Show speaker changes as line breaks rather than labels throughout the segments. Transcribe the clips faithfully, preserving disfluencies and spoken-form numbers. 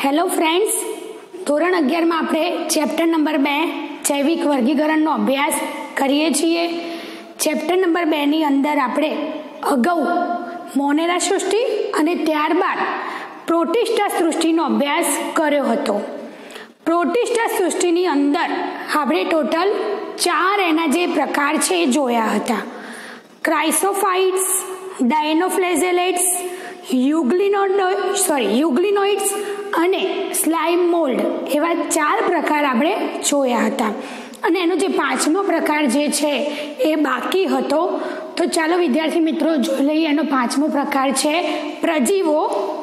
Hello friends, ધોરણ અગિયારમાં આપણે ચેપ્ટર નંબર બે જૈવિક વર્ગીકરણનો અભ્યાસ કરીએ છીએ. ચેપ્ટર નંબર બેની અંદર આપણે અગાઉ મોનેરા સૃષ્ટિ અને ત્યારબાદ પ્રોટિસ્ટા સૃષ્ટિનો અભ્યાસ કર્યો હતો. પ્રોટિસ્ટા સૃષ્ટિની અંદર આપણે ટોટલ ચાર એના જે પ્રકાર છે એ જોયા હતા. ક્રાઇસોફાઇટ્સ, ડાયનોફ્લેજેલેટ્સ, યુગ્લિનોઇડ સોરી યુગ્લિનોઇડ્સ અને સ્લાઇમ મોલ્ડ એવા ચાર પ્રકાર આપણે જોયા હતા. અને એનો જે પાંચમો પ્રકાર જે છે એ બાકી હતો. તો ચાલો વિદ્યાર્થી મિત્રો જોઈ લઈએ. એનો પાંચમો પ્રકાર છે પ્રજીવો.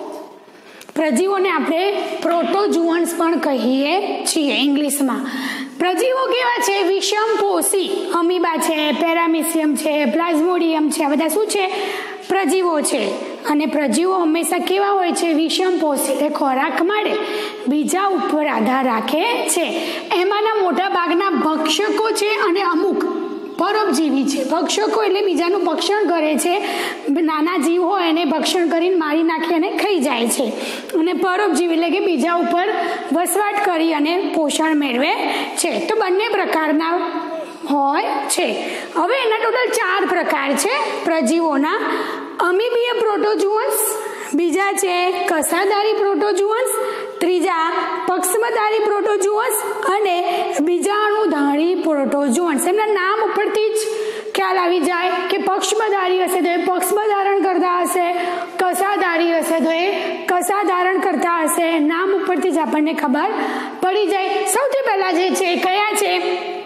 પ્રજીવોને આપણે પ્રોટોજુઅન્સ પણ કહીએ છીએ ઇંગ્લિશમાં. પ્રજીવો કેવા છે? વિષમપોષી. અમીબા છે, પેરામિસિયમ છે, પ્લાઝ્મોડિયમ છે, આ બધા શું છે? પ્રજીવો છે. અને પ્રજીવો હંમેશા કેવા હોય છે? વિષમપોષી, એટલે ખોરાક મળે બીજા ઉપર આધાર રાખે છે. એમાંના મોટા ભાગના ભક્ષકો છે અને અમુક પરોપજીવી છે. ભક્ષકો એટલે બીજાનું ભક્ષણ કરે છે. નાના જીવ હોય એને ભક્ષણ કરીને મારી નાખી અને ખાઈ જાય છે. અને પરોપજીવી એટલે કે બીજા ઉપર વસવાટ કરી અને પોષણ મેળવે છે. તો બંને પ્રકારના હોય છે. હવે એના ટોટલ ચાર પ્રકાર છે પ્રજીવોના. અમીબીય પ્રોટોજુઅન્સ, બીજા છે કસાધારી પ્રોટોજુઅન્સ, ત્રીજા પક્ષમધારી પ્રોટોજુઅન્સ અને બીજાણુધારી પ્રોટોજુઅન્સ. એમના નામ ઉપરથી જ ખ્યાલ આવી જાય કે પક્ષમધારી હશે તો એ પક્ષમાં ધારણ કરતા હશે, કસાધારી હશે તો એ કસા ધારણ કરતા હશે. નામ ઉપરથી જ આપણને ખબર પડી જાય. સૌથી પહેલા જે છે કયા છે?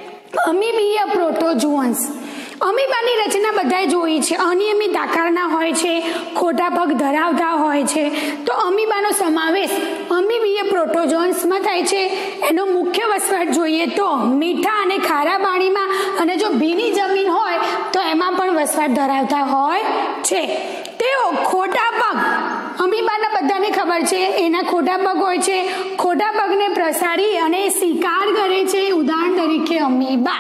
અમીબીય પ્રોટોજુઅન્સ. અમીબાની રચના બધાએ જોઈ છે. અનિયમિત આકારના હોય છે, ખોટા પગ ધરાવતા હોય છે. તો અમીબાનો સમાવેશ અમીબીય પ્રોટોજોન્સમાં થાય છે. એનો મુખ્ય વસવાટ જોઈએ તો મીઠા અને ખારા પાણીમાં, અને જો ભીની જમીન હોય તો એમાં પણ વસવાટ ધરાવતા હોય છે. તેઓ ખોટા પગ, અમીબાના બધાને ખબર છે એના ખોટા પગ હોય છે. ખોટા પગને પ્રસારી અને શિકાર કરે છે. ઉદાહરણ તરીકે અમીબા.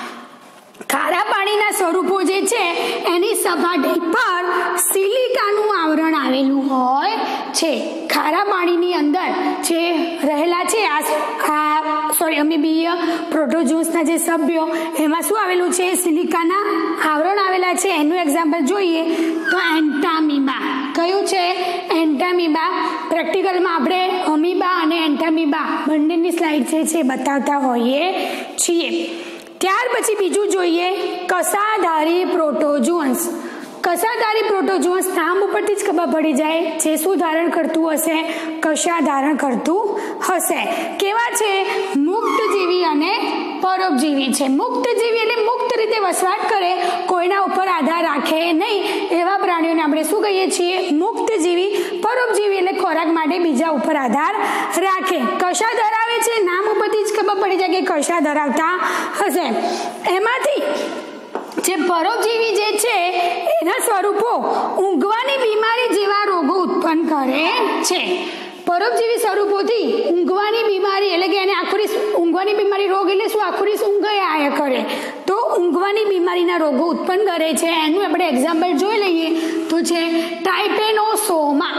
ખારા પાણીના સ્વરૂપો જે છે એની સપાટી પર સિલિકાનું આવરણ આવેલું હોય છે. ખારા પાણીની અંદર જે રહેલા છે આ સોરી અમીબીય પ્રોટોજુઅન્સના જે સભ્યો, એમાં શું આવેલું છે? સિલિકાના આવરણ આવેલા છે. એનું એક્ઝામ્પલ જોઈએ તો એન્ટામીબા. કયું છે? એન્ટામીબા. પ્રેક્ટિકલમાં આપણે અમીબા અને એન્ટામીબા બંનેની સ્લાઇડ જે છે બતાવતા હોઈએ છીએ. ત્યાર પછી બીજું જોઈએ કસાધારી પ્રોટોજુઅન્સ. કસાધારી પ્રોટોજુઅન્સ નામ ઉપરથી જ ખબર પડી જાય છે શું ધારણ કરતું હશે? કશા ધારણ કરતું હશે. કેવા છે? મુક્તજીવી અને પરોપજીવી છે. મુક્તજીવી એટલે મુક્ત રીતે વસવાટ કરે, કોઈના ઉપર આધાર રાખે નહીં, એવા પ્રાણીઓને આપણે શું કહીએ છીએ? મુક્તજીવી. પરોપજીવી એટલે ખોરાક માટે બીજા ઉપર આધાર રાખે. કશા ધરાવે છે, નામ ઉપરથી જ ખબર પડી જાય કે કશા ધરાવતા હશે. એમાંથી જે પરોપજીવી જે છે એના સ્વરૂપો ઊંઘવાની બીમારી જેવા રોગો ઉત્પન્ન કરે છે. પરોપજીવી સ્વરૂપોથી ઊંઘવાની બીમારી એટલે કે એને આખું ઊંઘવાની બીમારી રોગ એટલે શું? આખું ઊંઘ આયા કરે તો ઊંઘવાની બીમારીના રોગો ઉત્પન્ન કરે છે. એનું આપણે એક્ઝામ્પલ જોઈ લઈએ તો છે ટ્રાઇપેનોસોમા.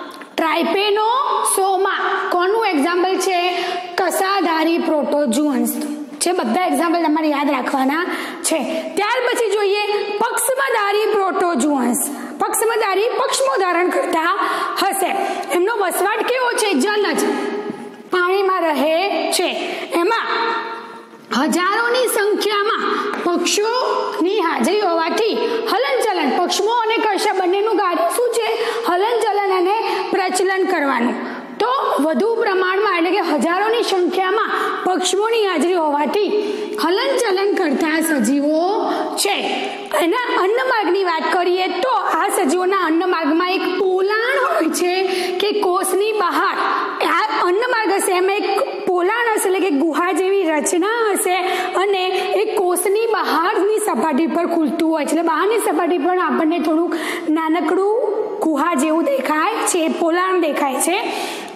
ટ્રાઇપેનોસોમા કોનું એક્ઝામ્પલ છે? કસાધારી પ્રોટોજુઅન્સ છે. બધા એક્ઝામ્પલ તમારે યાદ રાખવાના છે. ત્યાર પછી જોઈએ પક્ષમધારી પ્રોટોજુઅન્સ. પક્ષમધારી પક્ષમાં ધારણ કરતા હશે. એમનો વસવાટ કેવો છે? જલજ, પાણીમાં રહે છે. એમાં હજારોની સંખ્યામાં પક્ષીઓની હાજરી હોવાથી હલનચલન, પક્ષમો અને કશા બંનેનું કાર્ય શું છે? હલનચલન અને પ્રચલન કરવાનું. તો વધુ પ્રમાણમાં એટલે કે હજારોની સંખ્યામાં પક્ષીઓની હાજરી હોવાથી હલનચલન કરતા સજીવો છે. એના અન્નમાર્ગની વાત કરીએ તો આ સજીવોના અન્નમાર્ગમાં એક પોલાણ હોય છે કે કોષની બહાર આ અન્નમાર્ગ હશે, એમાં એક પોલાણ હશે એટલે કે ગુહા જેવી રચના હશે, અને એ કોષની બહારની સપાટી પર ખુલતું હોય છે. એટલે બહારની સપાટી પર આપણને થોડુંક નાનકડું ગુહા જેવું દેખાય છે, પોલાણ દેખાય છે. તો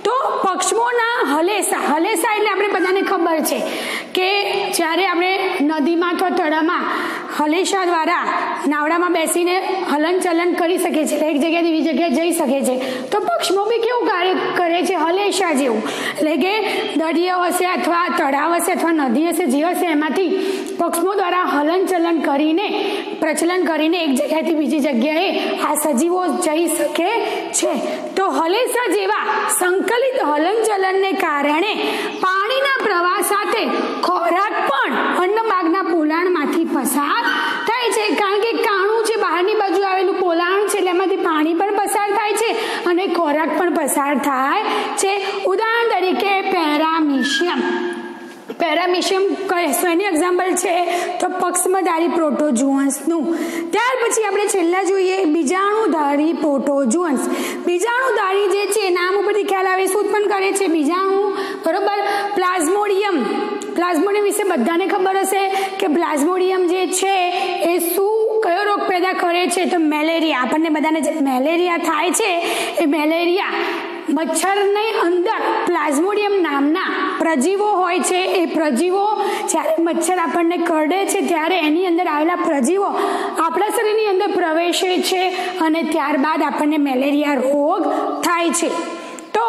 તો પક્ષમોના હલેસા, હલેસા એટલે આપણે બધાને ખબર છે કે જ્યારે આપણે નદીમાં અથવા તળાવમાં હલેસા દ્વારા નાવડામાં બેસીને હલન ચલન કરી શકે છે, એક જગ્યાથી બીજી જગ્યાએ જઈ શકે છે, તો પક્ષમો બી કેવું કાર્ય કરે છે? હલેસા જેવું. એટલે કે દરિયો હશે અથવા તળાવ હશે અથવા નદી હશે, જે હશે એમાંથી પક્ષમો દ્વારા હલન ચલન કરીને પ્રચલન કરીને એક જગ્યાથી બીજી જગ્યાએ આ સજીવો જઈ શકે છે. તો હલેસા જેવા સંકલિત હલનચલનને કારણે પાણીના પ્રવાહ સાથે ખોરાક પણ અન્નમાર્ગના પોલાણમાંથી પસાર થાય છે. કારણ કે કાણું છે, બહારની બાજુ આવેલું પોલાણ છે, એટલે એમાંથી પાણી પણ પસાર થાય છે અને ખોરાક પણ પસાર થાય છે. ઉદાહરણ તરીકે પેરામીશિયમ. પેરામીશિયમ શેનું એક્ઝામ્પલ છે? તો પક્ષમધારી પ્રોટોઝુઅન્સનું. ત્યાર પછી આપણે છેલ્લા જોઈએ બીજાણુધારી પ્રોટોઝુઅન્સ. બીજાણુધારી જે છે નામ ઉપરથી ખ્યાલ આવે શું ઉત્પન્ન કરે છે? બીજાણુ, બરોબર. પ્લાઝ્મોડિયમ. પ્લાઝ્મોડિયમ વિશે બધાને ખબર હશે કે પ્લાઝ્મોડિયમ જે છે એ શું કયો રોગ પેદા કરે છે? તો મેલેરિયા. આપણને બધાને જે મેલેરિયા થાય છે એ મેલેરિયા મચ્છરની અંદર પ્લાઝ્મોડિયમ નામના પ્રજીવો હોય છે. એ પ્રજીવો જ્યારે મચ્છર આપણને કરડે છે ત્યારે એની અંદર આવેલા પ્રજીવો આપણા શરીરની અંદર પ્રવેશે છે અને ત્યારબાદ આપણને મેલેરિયા રોગ થાય છે. તો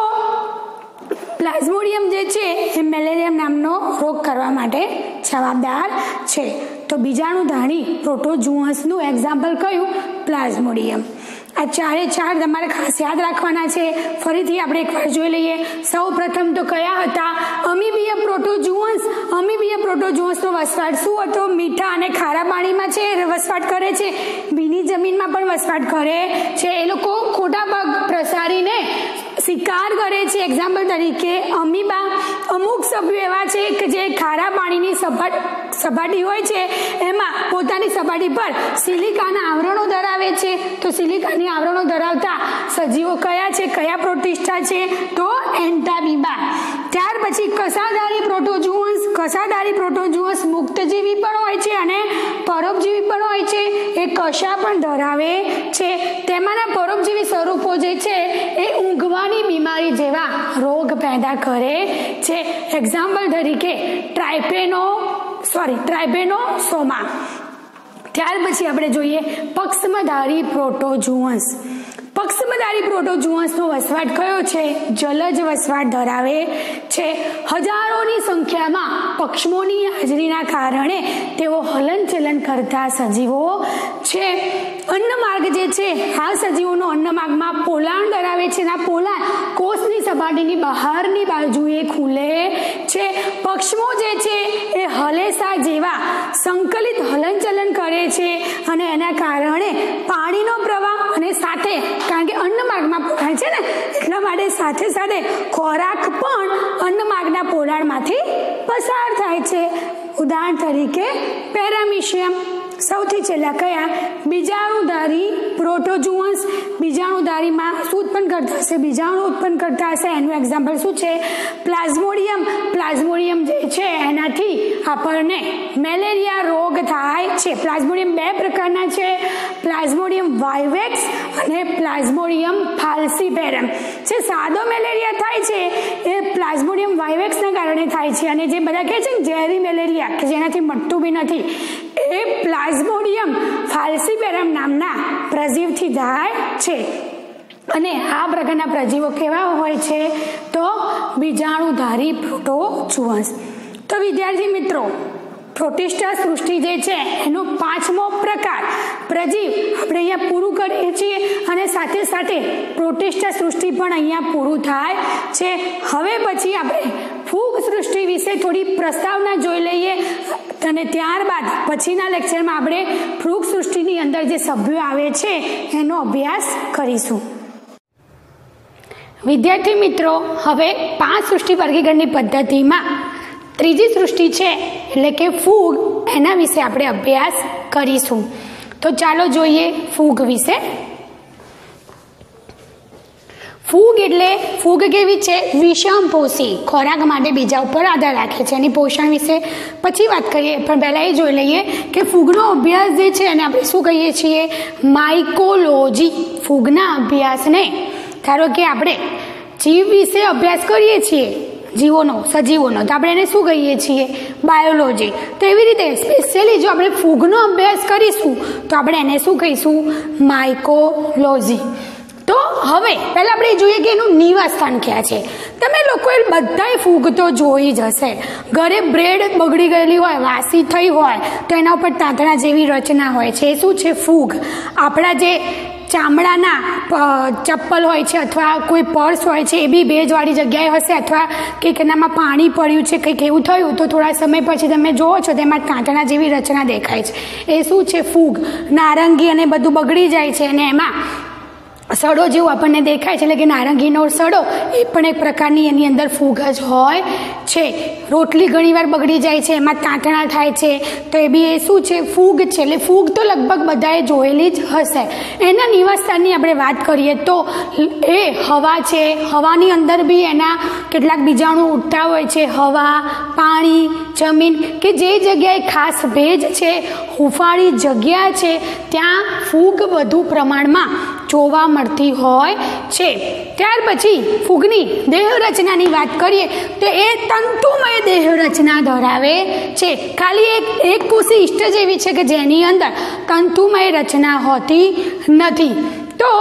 પ્લાઝ્મોડિયમ જે છે એ મેલેરિયા નામનો રોગ કરવા માટે જવાબદાર છે. તો બીજાણુધારી પ્રોટોઝુઅન્સનું એક્ઝામ્પલ કયું? પ્લાઝ્મોડિયમ. આ ચારે ચાર તમારે ખાસ યાદ રાખવાના છે. ફરીથી આપણે એકવાર જોઈ લઈએ. સૌ પ્રથમ તો કયા હતા? અમીબીય પ્રોટોઝુઅન્સ. અમીબીય પ્રોટોઝુઅન્સનો વસવાટ શું હતો? મીઠા અને ખારા પાણીમાં છે વસવાટ કરે છે, ભીની જમીનમાં પણ વસવાટ કરે છે. એ લોકો ખોટા ભાગ પ્રસારીને શિકાર કરે છે. એક્ઝામ્પલ તરીકે અમીબા. અમુક સભ્યો એવા છે કે જે ખારા પાણીની સપાટ સપાટી હોય છે એમાં પોતાની સપાટી પર સિલિકાના આવરણો ધરાવે છે. તો સિલિકાની આવરણો ધરાવતા સજીવો કયા છે? કયા પ્રોટિસ્ટા છે? તો એન્ટામીબા. ત્યાર પછી કસાધારી પ્રોટોઝુઅન્સ. કસાધારી પ્રોટોઝુઅન્સ મુક્તજીવી પણ હોય છે અને પરોપજીવી પણ હોય છે. એ કશા પણ ધરાવે છે. તેમાંના પરોપજીવી સ્વરૂપો જે છે એ ઊંઘવાની બીમારી જેવા રોગ પેદા કરે છે. એક્ઝામ્પલ તરીકે ટ્રાઇપેનો સોરી ટ્રાઇપેનોસોમા. ત્યાર પછી આપણે જોઈએ પક્ષમધારી પ્રોટોઝુઅન્સ. પક્ષમધારી પ્રોટોઝુઅન્સનો વસવાટ કયો છે? જલજ વસવાટ ધરાવે છે. હજારોની સંખ્યામાં પક્ષમોની હાજરીના કારણે તેઓ હલનચલન કરતા સજીવો છે. અન્નમાર્ગ જે છે આ સજીવોનો અન્નમાર્ગમાં પોલાણ ધરાવે છે. આ પોલાણ કોષની સપાટીની બહારની બાજુએ ખુલે છે. પક્ષમો જે છે એ હલેસા જેવા સંકલિત હલનચલન કરે છે અને એના કારણે પાણીનો પ્રવાહ અને સાથે કારણ કે અન્નમાર્ગમાં પોલાણ છે ને એટલા માટે સાથે સાથે ખોરાક પણ અન્નમાર્ગના પોલાણમાંથી પસાર થાય છે. ઉદાહરણ તરીકે પેરામીશિયમ. સૌથી છેલ્લા કયા? બીજાણુધારી પ્રોટોઝુઅન્સ. બીજાણુધારીમાં શું ઉત્પન્ન કરતા હશે? બીજાણુ ઉત્પન્ન કરતા હશે. એનું એક્ઝામ્પલ શું છે? પ્લાઝ્મોડિયમ. પ્લાઝ્મોડિયમ જે છે એનાથી આપણને મેલેરિયા રોગ થાય છે. પ્લાઝ્મોડિયમ બે પ્રકારના છે, પ્લાઝ્મોડિયમ વાઇવેક્સ અને પ્લાઝ્મોડિયમ ફાલ્સીપેરમ. જે સાદો મેલેરિયા થાય છે એ પ્લાઝ્મોડિયમ વાઇવેક્સના કારણે થાય છે અને જે બધા કહે છે ને ઝેરી મેલેરિયા કે જેનાથી મટતું બી નથી એ પ્લાઝ્મોડિયમ ફાલ્સીપેરમ નામના પ્રજીવથી થાય છે. અને આ પ્રકારના પ્રજીવો કેવા હોય છે? તો બીજાણુધારી પ્રોટોઝુઅન્સ. તો વિદ્યાર્થી મિત્રો, પ્રોટિસ્ટા સૃષ્ટિ જે છે એનો પાંચમો પ્રકાર પ્રજીવ આપણે અહીંયા પૂરું કરીએ છીએ અને સાથે સાથે પ્રોટિસ્ટા સૃષ્ટિ પણ અહીંયા પૂરું થાય છે. હવે પછી આપણે ફૂગ સૃષ્ટિ વિશે થોડી પ્રસ્તાવના જોઈ લઈએ અને ત્યારબાદ પછીના લેક્ચરમાં આપણે ફૂગ સૃષ્ટિની અંદર જે સભ્યો આવે છે એનો અભ્યાસ કરીશું. વિદ્યાર્થી મિત્રો, હવે પાંચ સૃષ્ટિ વર્ગીકરણની પદ્ધતિમાં ત્રીજી સૃષ્ટિ છે એટલે કે ફૂગ, એના વિશે આપણે અભ્યાસ કરીશું. તો ચાલો જોઈએ ફૂગ વિશે. ફૂગ એટલે ફૂગ કેવી છે? વિષમપોષી, ખોરાક માટે બીજા ઉપર આધાર રાખે છે. એની પોષણ વિશે પછી વાત કરીએ, પણ પહેલાં એ જોઈ લઈએ કે ફૂગનો અભ્યાસ જે છે એને આપણે શું કહીએ છીએ? માઇકોલોજી. ફૂગના અભ્યાસને ધારો કે આપણે જીવ વિશે અભ્યાસ કરીએ છીએ, જીવોનો, સજીવોનો, તો આપણે એને શું કહીએ છીએ? બાયોલોજી. તો એવી રીતે સ્પેશિયલી જો આપણે ફૂગનો અભ્યાસ કરીશું તો આપણે એને શું કહીશું? માઇકોલોજી. તો હવે પહેલાં આપણે જોઈએ કે એનું નિવાસ સ્થાન ક્યાં છે. તમે લોકોએ બધાએ ફૂગ તો જોઈ જ હશે. ઘરે બ્રેડ બગડી ગયેલી હોય, વાસી થઈ હોય તો એના ઉપર તાંતણા જેવી રચના હોય છે. એ શું છે? ફૂગ. આપણા જે ચામડાના ચપ્પલ હોય છે અથવા કોઈ પર્સ હોય છે એ બી ભેજવાળી જગ્યાએ હશે, અથવા કંઈક એનામાં પાણી પડ્યું છે, કંઈક એવું થયું તો થોડા સમય પછી તમે જુઓ છો તેમાં તાંતણા જેવી રચના દેખાય છે. એ શું છે? ફૂગ. નારંગી અને બધું બગડી જાય છે અને એમાં સડો જેવું આપણને દેખાય છે, એટલે કે નારંગીનો સડો એ પણ એક પ્રકારની એની અંદર ફૂગ જ હોય છે. રોટલી ઘણીવાર બગડી જાય છે, એમાં તાંતણા થાય છે, તો એ બી એ શું છે? ફૂગ છે. એટલે ફૂગ તો લગભગ બધાએ જોયેલી જ હશે. એના નિવાસસ્થાનની આપણે વાત કરીએ તો એ હવા છે. હવાની અંદર બી એના કેટલાક બીજાણુ ઉડતા હોય છે. હવા, પાણી, જમીન, કે જે જગ્યાએ ખાસ ભેજ છે, હુંફાળી જગ્યા છે, ત્યાં ફૂગ વધુ પ્રમાણમાં જોવા મળતી હોય છે. ત્યાર પછી ફૂગની દેહ રચનાની વાત કરીએ તો એ તંતુમય દેહ રચના ધરાવે છે. ખાલી એક એક કોષી ઇષ્ટ જેવી છે કે જેની અંદર તંતુમય રચના હોતી નથી. તો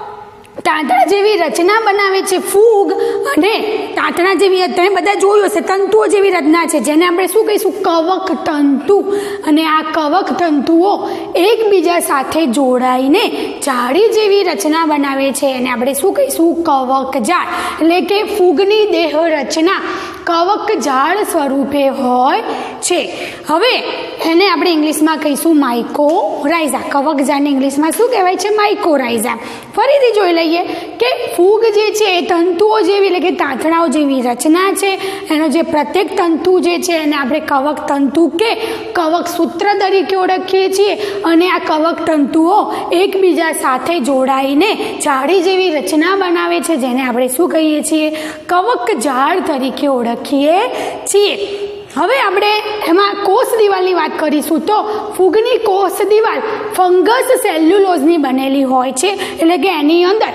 તાંતણા જેવી રચના બનાવે છે ફૂગ, અને તાંતણા જેવી તમે બધા જોયું હશે તંતુઓ જેવી રચના છે જેને આપણે શું કહીશું? કવક તંતુ. અને આ કવક તંતુઓ એકબીજા સાથે જોડાઈને જાળી જેવી રચના બનાવે છે અને આપણે શું કહીશું? કવક જાળ. એટલે કે ફૂગની દેહ રચના કવક જાળ સ્વરૂપે હોય છે. હવે એને આપણે ઇંગ્લિશમાં કહીશું માઇકોરાઇઝા. કવક જાળને ઇંગ્લિશમાં શું કહેવાય છે? માઇકોરાઇઝા. ફરીથી જોઈ લઈએ કે ફૂગ જે છે એ તંતુઓ જેવી, એટલે કે તાંતણાઓ જેવી રચના છે. એનો જે પ્રત્યેક તંતુ જે છે એને આપણે કવક તંતુ કે કવક સૂત્ર તરીકે ઓળખીએ છીએ. અને આ કવક તંતુઓ એકબીજા સાથે જોડાઈને જાળી જેવી રચના બનાવે છે જેને આપણે શું કહીએ છીએ? કવક જાળ તરીકે ઓળખીએ છીએ. હવે આપણે એમાં કોષ દિવાલની વાત કરીશું તો ફૂગની કોષ દિવાલ ફંગસ સેલ્યુલોઝની બનેલી હોય છે. એટલે કે એની અંદર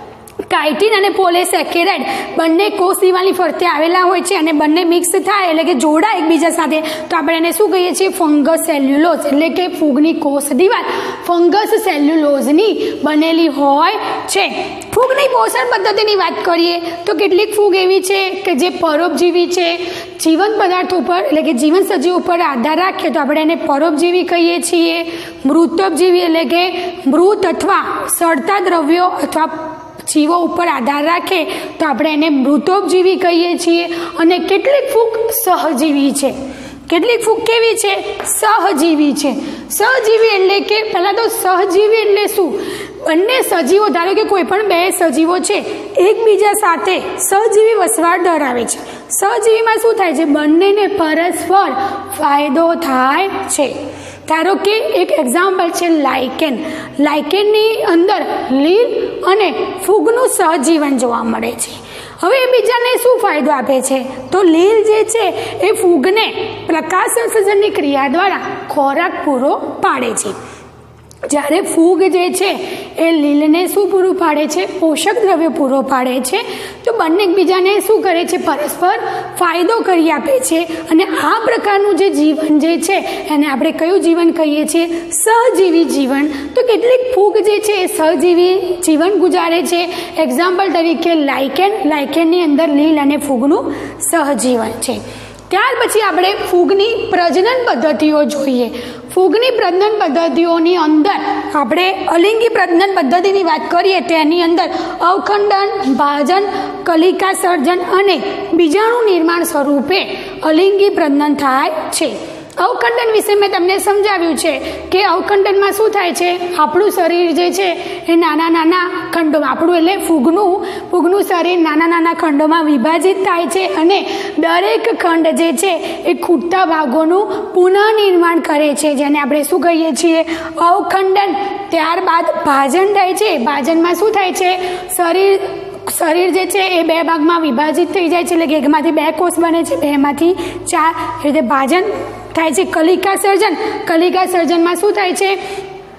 કાઇટિન અને પોલિસેકેરાઇડ બંને કોષ દિવાલની ફરતે આવેલા હોય છે અને બંને મિક્સ થાય એટલે કે જોડા એકબીજા સાથે તો આપણે એને શું કહીએ છીએ? Fungus cellulose. એટલે કે ફૂગની કોષ દિવાલ ફંગસ સેલ્યુલોઝની બનેલી હોય છે. ફૂગની પોષણ પદ્ધતિની વાત કરીએ તો કેટલીક ફૂગ એવી છે કે જે પરોપજીવી છે. જીવંત પદાર્થો ઉપર એટલે કે જીવન સજીવ ઉપર આધાર રાખીએ તો આપણે એને પરોપજીવી કહીએ છીએ. મૃતોપજીવી એટલે કે મૃત અથવા સડતા દ્રવ્યો અથવા જીવો ઉપર આધાર રાખે તો આપણે એને મૃતોપજીવી કહીએ છીએ. અને કેટલીક ફૂગ સહજીવી છે. કેટલીક ફૂગ કેવી છે? સહજીવી છે. સહજીવી એટલે કે પહેલાં તો સહજીવી એટલે શું? બંને સજીવો, ધારો કે કોઈ પણ બે સજીવો છે એકબીજા સાથે સહજીવી વસવાટ ધરાવે છે. સહજીવીમાં શું થાય છે? બંનેને પરસ્પર ફાયદો થાય છે. ધારો કે એક એક્ઝામ્પલ છે લાઇકેન. લાઇકેનની અંદર લીલ અને ફૂગનું સહજીવન જોવા મળે છે. હવે એ બીજાને શું ફાયદો આપે છે? તો લીલ જે છે એ ફૂગને પ્રકાશ સંશ્લેષણની ક્રિયા દ્વારા ખોરાક પૂરો પાડે છે. જ્યારે ફૂગ જે છે એ લીલને શું પૂરું પાડે છે? પોષક દ્રવ્ય પૂરો પાડે છે. તો બંને એકબીજાને શું કરે છે? પરસ્પર ફાયદો કરી આપે છે. અને આ પ્રકારનું જે જીવન જે છે એને આપણે કયું જીવન કહીએ છીએ? સહજીવી જીવન. તો કેટલીક ફૂગ જે છે એ સહજીવી જીવન ગુજારે છે. એક્ઝામ્પલ તરીકે લાઇકેન. લાઇકેનની અંદર લીલ અને ફૂગનું સહજીવન છે. ત્યાર પછી આપણે ફૂગની પ્રજનન પદ્ધતિઓ જોઈએ. ફૂગની પ્રજનન પદ્ધતિઓની અંદર આપણે અલિંગી પ્રજનન પદ્ધતિની વાત કરીએ તો એની અંદર અવખંડન, ભાજન, કલિકા સર્જન અને બીજાણુ નિર્માણ સ્વરૂપે અલિંગી પ્રજનન થાય છે. અવખંડન વિશે મેં તમને સમજાવ્યું છે કે અવખંડનમાં શું થાય છે? આપણું શરીર જે છે એ નાના નાના ખંડોમાં, આપણું એટલે ફૂગનું ફૂગનું શરીર નાના નાના ખંડોમાં વિભાજિત થાય છે અને દરેક ખંડ જે છે એ ખૂટતા ભાગોનું પુનઃનિર્માણ કરે છે જેને આપણે શું કહીએ છીએ? અવખંડન. ત્યારબાદ ભાજન થાય છે. ભાજનમાં શું થાય છે? શરીર શરીર જે છે એ બે ભાગમાં વિભાજિત થઈ જાય છે. એટલે કે એકમાંથી બે કોષ બને છે, બેમાંથી ચાર. એ રીતે ભાજન થાય છે. કલિકા સર્જન. કલિકા સર્જનમાં શું થાય છે?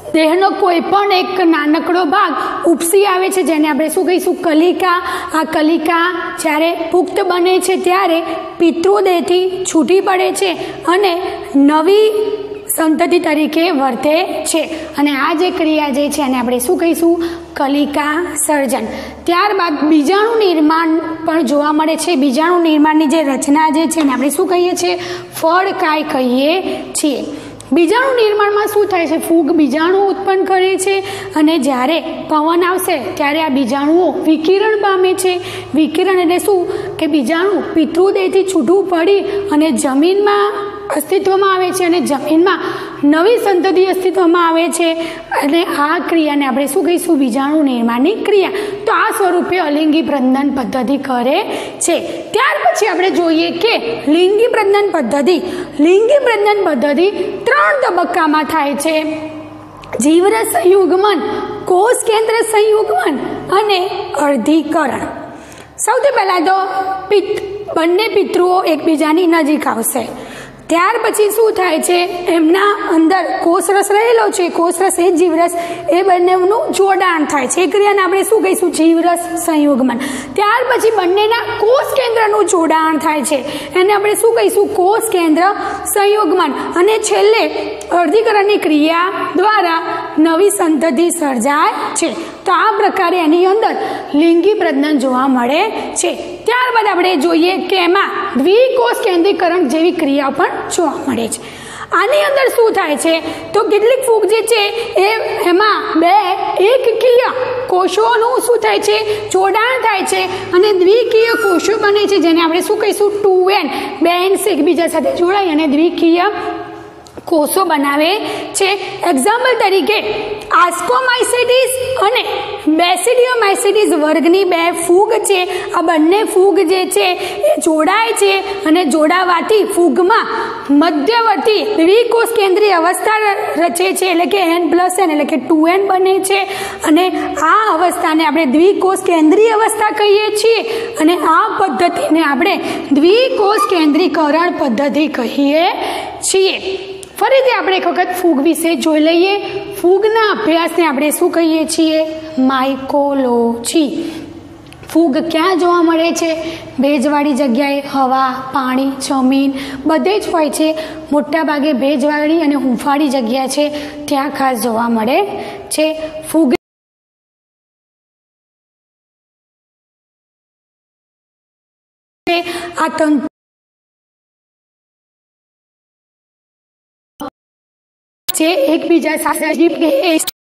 દેહનો કોઈ પણ એક નાનકડો ભાગ ઉપસી આવે છે, જેને આપણે શું કહીશું? કલિકા. આ કલિકા જ્યારે પુખ્ત બને છે ત્યારે પિતૃદેહથી છૂટી પડે છે અને નવી સંતતિ તરીકે વર્તે છે, અને આ જે ક્રિયા જે છે એને આપણે શું કહીશું? કલિકા સર્જન. ત્યારબાદ બીજાણુ નિર્માણ પણ જોવા મળે છે. બીજાણુ નિર્માણની જે રચના જે છે એને આપણે શું કહીએ છીએ? ફળકાય કહીએ છીએ. બીજાણુ નિર્માણમાં શું થાય છે? ફૂગ બીજાણુ ઉત્પન્ન કરે છે અને જ્યારે પવન આવશે ત્યારે આ બીજાણુઓ વિકિરણ પામે છે. વિકિરણ એટલે શું? કે બીજાણુ પિતૃદેહથી છૂટું પડી અને જમીનમાં અસ્તિત્વમાં આવે છે અને જમીનમાં નવી સંતતિ અસ્તિત્વમાં આવે છે, અને આ ક્રિયાને આપણે શું કહીશું? બીજાણુ નિર્માણની ક્રિયા. તો આ સ્વરૂપે અલિંગી પ્રજનન પદ્ધતિ કરે છે. ત્યાર પછી આપણે જોઈએ કે લિંગી પ્રજનન પદ્ધતિ. લિંગી પ્રજનન પદ્ધતિ ત્રણ તબક્કામાં થાય છે: જીવરસ સંયુગ્મન, કોષ કેન્દ્ર સંયુગ્મન અને અર્ધીકરણ. સૌથી પહેલા તો પિત્ત બંને પિતૃઓ એકબીજાની નજીક આવશે. ત્યાર પછી શું થાય છે? એમના અંદર કોષરસ રહેલો છે, કોષરસ એ જીવરસ, એ બંનેનું જોડાણ થાય છે. એ ક્રિયાને આપણે શું કહીશું? જીવરસ સંયુગ્મન. ત્યાર પછી બંનેના કોષ કેન્દ્રનું જોડાણ થાય છે, એને આપણે શું કહીશું? કોષ કેન્દ્ર સંયુગ્મન. અને છેલ્લે અર્ધીકરણની ક્રિયા દ્વારા નવી સંતતિ સર્જાય છે. તો આ પ્રકારે એની અંદર લિંગી પ્રજનન જોવા મળે છે. ત્યારબાદ આપણે જોઈએ કે એમાં દ્વિકોષ કેન્દ્રીકરણ જેવી ક્રિયાઓ પણ જોવા મળે છે. આની અંદર શું થાય છે? તો કેટલીક ફૂગ જે છે એ એમાં બે એકકીય કોષોનું શું થાય છે? જોડાણ થાય છે અને દ્વિકીય કોષો બને છે, જેને આપણે શું કહીશું? Two N. બે એન્સ એકબીજા સાથે જોડાઈ અને દ્વિકીય કોષો બનાવે છે. એક્ઝામ્પલ તરીકે આસ્કોમાઇસેટિસ અને બેસિડિયોમાઇસેટિસ વર્ગની બે ફૂગ છે. આ બંને ફૂગ જે છે એ જોડાય છે અને જોડાવાથી ફૂગમાં મધ્યવર્તી દ્વિકોષ કેન્દ્રીય અવસ્થા રચે છે, એટલે કે એન પ્લસ એન એટલે કે ટુ એન બને છે, અને આ અવસ્થાને આપણે દ્વિકોષ કેન્દ્રીય અવસ્થા કહીએ છીએ, અને આ પદ્ધતિને આપણે દ્વિકોષ કેન્દ્રીકરણ પદ્ધતિ કહીએ છીએ. ફરીથી આપણે એક વખત ફૂગ વિશે જોઈ લઈએ. ફૂગના અભ્યાસને આપણે શું કહીએ છીએ? માઇકોલોજી. ફૂગ ક્યાં જોવા મળે છે? ભેજવાળી જગ્યાએ, હવા, પાણી, જમીન બધે જ હોય છે. મોટા ભાગે ભેજવાળી અને હૂંફાળી જગ્યા છે ત્યાં ખાસ જોવા મળે છે. ફૂગ આ તંત્ર જે એકબીજા સાથે